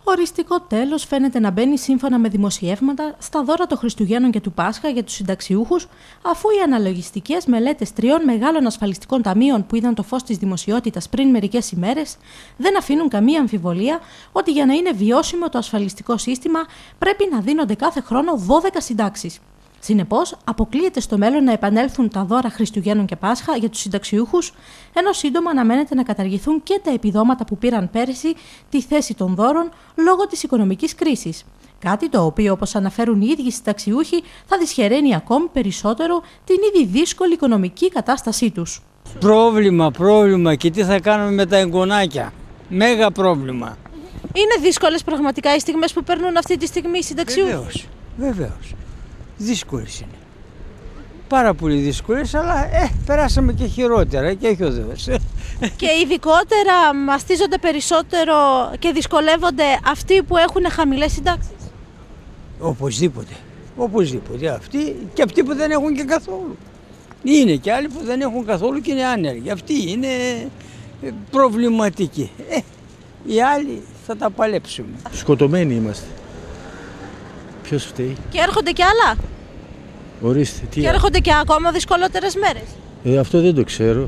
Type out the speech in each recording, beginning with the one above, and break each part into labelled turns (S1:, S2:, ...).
S1: Οριστικό τέλος φαίνεται να μπαίνει σύμφωνα με δημοσιεύματα στα δώρα των Χριστουγέννων και του Πάσχα για τους συνταξιούχους, αφού οι αναλογιστικές μελέτες 3 μεγάλων ασφαλιστικών ταμείων που είδαν το φως της δημοσιότητας πριν μερικές ημέρες δεν αφήνουν καμία αμφιβολία ότι για να είναι βιώσιμο το ασφαλιστικό σύστημα πρέπει να δίνονται κάθε χρόνο 12 συντάξεις. Συνεπώς, αποκλείεται στο μέλλον να επανέλθουν τα δώρα Χριστουγέννων και Πάσχα για τους συνταξιούχους, ενώ σύντομα αναμένεται να καταργηθούν και τα επιδόματα που πήραν πέρυσι τη θέση των δώρων λόγω της οικονομικής κρίσης. Κάτι το οποίο, όπως αναφέρουν οι ίδιοι συνταξιούχοι, θα δυσχεραίνει ακόμη περισσότερο την ήδη δύσκολη οικονομική κατάστασή τους.
S2: Πρόβλημα και τι θα κάνουμε με τα εγγονάκια. Μέγα πρόβλημα.
S1: Είναι δύσκολες πραγματικά οι στιγμές που περνούν αυτή τη στιγμή οι συνταξιούχοι.
S2: Βεβαίως. Δύσκολες είναι. Πάρα πολύ δύσκολες, αλλά περάσαμε και χειρότερα και όχι οδεύες.
S1: Και ειδικότερα μαστίζονται περισσότερο και δυσκολεύονται αυτοί που έχουν χαμηλές συντάξεις.
S2: Οπωσδήποτε. Αυτοί και αυτοί που δεν έχουν και καθόλου. Είναι και άλλοι που δεν έχουν καθόλου και είναι άνεργοι. Αυτοί είναι προβληματικοί. Οι άλλοι θα τα παλέψουμε.
S3: Σκοτωμένοι είμαστε. Ποιος φταίει?
S1: Και έρχονται κι άλλα.
S3: Ορίστε, τι.
S1: Και έρχονται και ακόμα δυσκολότερες μέρες.
S3: Αυτό δεν το ξέρω.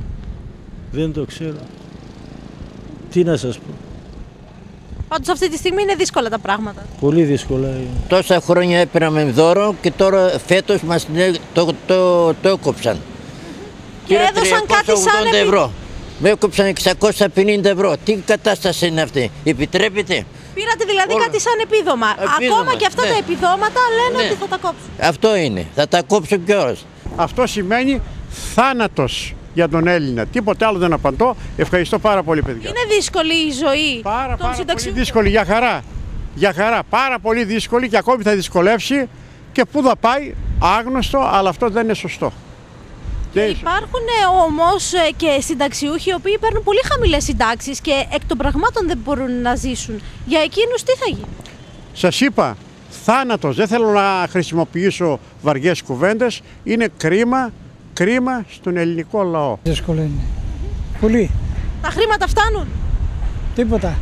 S3: Τι να σας πω.
S1: Πάντως αυτή τη στιγμή είναι δύσκολα τα πράγματα.
S3: Πολύ δύσκολα είναι.
S4: Τόσα χρόνια έπαιρναμε δώρο και τώρα φέτος μας το έκοψαν.
S1: Και έδωσαν κάτι σαν
S4: ευρώ. Με έκοψαν 650 ευρώ. Τι κατάσταση είναι αυτή? Επιτρέπεται?
S1: Πήρατε δηλαδή κάτι σαν επίδομα. Ακόμα και αυτά τα επιδόματα λένε ότι θα τα κόψουν.
S4: Αυτό είναι. Θα τα κόψουν κιόλας.
S5: Αυτό σημαίνει θάνατος για τον Έλληνα. Τίποτε άλλο δεν απαντώ. Ευχαριστώ πάρα πολύ, παιδιά.
S1: Είναι δύσκολη η ζωή
S5: πάρα πολύ δύσκολη. Για χαρά. Πάρα πολύ δύσκολη και ακόμη θα δυσκολεύσει. Και πού θα πάει άγνωστο, αλλά αυτό δεν είναι σωστό.
S1: Υπάρχουν όμως και συνταξιούχοι οι οποίοι παίρνουν πολύ χαμηλές συντάξεις και εκ των πραγμάτων δεν μπορούν να ζήσουν. Για εκείνους τι θα γίνει?
S5: Σας είπα, θάνατος. Δεν θέλω να χρησιμοποιήσω βαριές κουβέντες. Είναι κρίμα στον ελληνικό λαό.
S6: Δύσκολο είναι. Πολύ.
S1: Τα χρήματα φτάνουν?
S6: Τίποτα.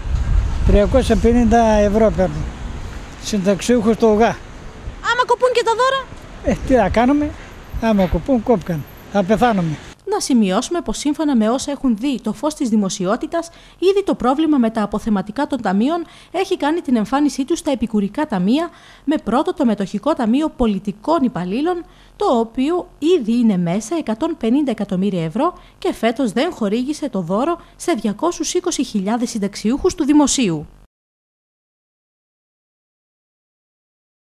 S6: 350 ευρώ παίρνουν. Συνταξιούχος το ΟΓΑ.
S1: Άμα κοπούν και τα δώρα?
S6: Τι θα κάνουμε? Άμα κοπούν, κόπηκαν. Θα πεθάνουμε.
S1: Να σημειώσουμε πως σύμφωνα με όσα έχουν δει το φως της δημοσιότητας, ήδη το πρόβλημα με τα αποθεματικά των ταμείων έχει κάνει την εμφάνισή του στα επικουρικά ταμεία, με πρώτο το μετοχικό ταμείο πολιτικών υπαλλήλων, το οποίο ήδη είναι μέσα 150 εκατομμύρια ευρώ και φέτος δεν χορήγησε το δώρο σε 220.000 συνταξιούχους του δημοσίου.